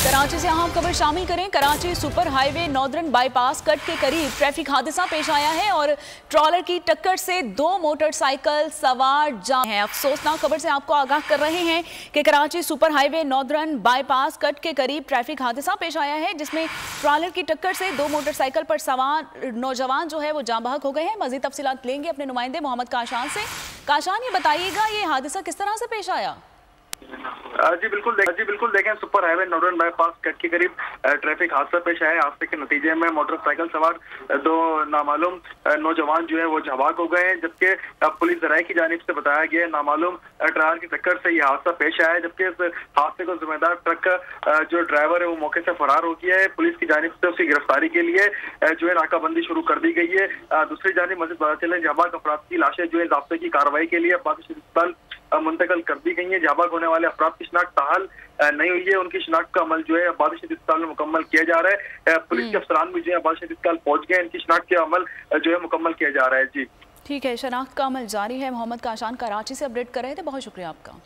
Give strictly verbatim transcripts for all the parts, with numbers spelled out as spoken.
कराची से अहम खबर शामिल करें। Karachi super highway northern bypass cut के करीब ट्रैफिक हादसा पेश आया है और ट्रॉलर की टक्कर से दो मोटरसाइकिल सवार जाम हैं। अफसोसनाक खबर से आपको आगाह कर रहे हैं कि Karachi super highway northern bypass cut के करीब ट्रैफिक हादसा पेश आया है, जिसमें ट्रॉलर की टक्कर से दो मोटरसाइकिल पर सवार नौजवान जो है वो जाम बहक हो गए हैं। मजीद तफसीलात लेंगे अपने नुमाइंदे मोहम्मद काशान से। काशान, ये बताइएगा ये हादसा किस तरह से पेश आया? जी बिल्कुल जी बिल्कुल देखें, super highway northern bypass cut के करीब ट्रैफिक हादसा पेश आया। हादसे के नतीजे में मोटरसाइकिल सवार दो नामालूम नौजवान जो है वो झबाक हो गए हैं, जबकि पुलिस जराये की जानिब से बताया गया नामालूम ट्रैलर की टक्कर से यह हादसा पेश आया है, जबकि इस हादसे को जिम्मेदार ट्रक जो ड्राइवर है वो मौके से फरार हो गया है। पुलिस की जानिब से उसकी गिरफ्तारी के लिए जो है नाकाबंदी शुरू कर दी गई है। दूसरी जानिब मजीद पता चले झबाक अफराद की लाशें जो है ज़ाब्ते की कार्रवाई के लिए अस्पताल मुंतकिल कर दी गई है। जाबाक होने वाले अफराद की शिनाख्त ताहाल नहीं हुई है। उनकी शिनाख्त का अमल जो है बादशाह अस्पताल में मुकम्मल किया जा रहा है। पुलिस के अफसरान भी जो है बादशाह अस्पताल पहुंच गए, इनकी शिनाख्त का अमल जो है मुकम्मल किया जा रहा है। जी ठीक है, शिनाख्त का अमल जारी है। मोहम्मद काशान कराची से अपडेट कर रहे थे, बहुत शुक्रिया आपका।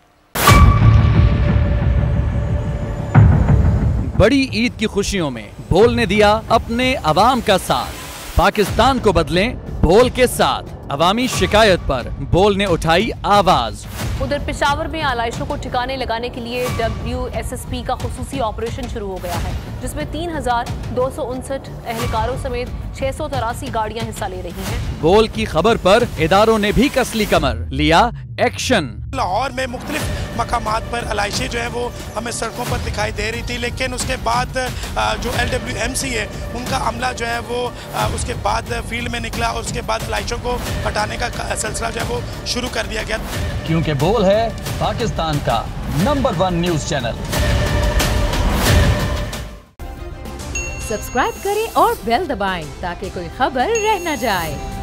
बड़ी ईद की खुशियों में बोल ने दिया अपने अवाम का साथ। पाकिस्तान को बदलें बोल के साथ। अवामी शिकायत पर बोल ने उठाई आवाज। उधर पेशावर में आलाइशों को ठिकाने लगाने के लिए डब्ल्यू एस एस पी का खुसूसी ऑपरेशन शुरू हो गया है, जिसमें तीन हजार दो सौ उनसठ एहलकारों समेत छह सौ तिरासी गाड़ियां हिस्सा ले रही हैं। बोल की खबर पर इदारों ने भी कसली कमर, लिया एक्शन। लाहौर में मुख्तलिफ मकामात पर आलाइशें जो है वो हमें सड़कों पर दिखाई दे रही थी, लेकिन उसके बाद जो एल डब्ल्यू एम सी है उनका अमला जो है वो उसके बाद फील्ड में निकला और उसके बाद आलाइशों को हटाने का सिलसिला जो है वो शुरू कर दिया गया, क्योंकि बोल है पाकिस्तान का number one news channel. Subscribe करें और बेल दबाएं ताकि कोई खबर रह न जाए।